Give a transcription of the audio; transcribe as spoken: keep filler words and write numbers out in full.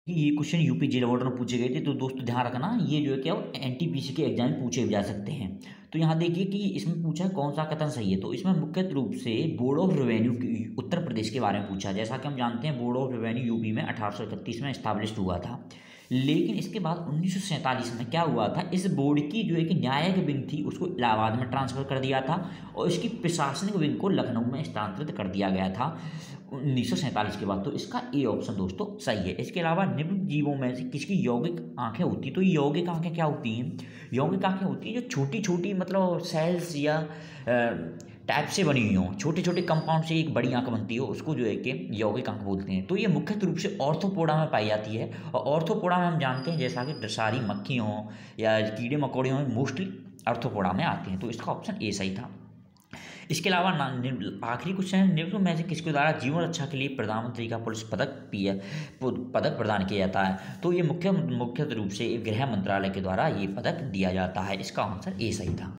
कि ये question UP jail warden में पूछे गए थे, तो दोस्तों ध्यान रखना ये जो है क्या एनटीपीसी के एग्जाम में पूछे जा सकते हैं। तो यहाँ देखिए कि इसमें पूछा है कौन सा कथन सही है, तो इसमें मुख्य रूप से board of revenue Uttar Pradesh के बारे में पूछा है। जैसा कि हम जानते हैं बोर्ड ऑफ रेवेन्यू यूपी में अठारह सौ इकतीस में इस्टाब्लिश हुआ था, लेकिन इसके बाद उन्नीस सौ सैंतालीस में क्या हुआ था, इस बोर्ड की जो एक न्यायिक विंग थी उसको इलाहाबाद में ट्रांसफर कर दिया था और इसकी प्रशासनिक विंग को लखनऊ में स्थानांतरित कर दिया गया था उन्नीस सौ सैंतालीस के बाद। तो इसका ए ऑप्शन दोस्तों सही है। इसके अलावा निम्न जीवों में से किसकी यौगिक आंखें होती, तो यौगिक आंखें क्या होती हैं, यौगिक आंखें होती हैं जो छोटी छोटी मतलब सेल्स या टाइप से बनी हुई हों, छोटे छोटे कंपाउंड से एक बड़ी आंख बनती हो, उसको जो है कि यौगिक आंख बोलते हैं। तो ये मुख्य रूप से ऑर्थोपोडा में पाई जाती है और ऑर्थोपोडा में हम जानते हैं जैसा कि सारी मक्खी हों या कीड़े मकोड़े हों मोस्टली ऑर्थोपोडा में आते हैं। तो इसका ऑप्शन ए सही था। इसके अलावा आखिरी क्वेश्चन है, निम्न में से किसके द्वारा जीवन रक्षा के लिए प्रधानमंत्री का पुलिस पदक पी पदक प्रदान किया जाता है, तो ये मुख्य मुख्य रूप से गृह मंत्रालय के द्वारा ये पदक दिया जाता है। इसका आंसर ए सही था।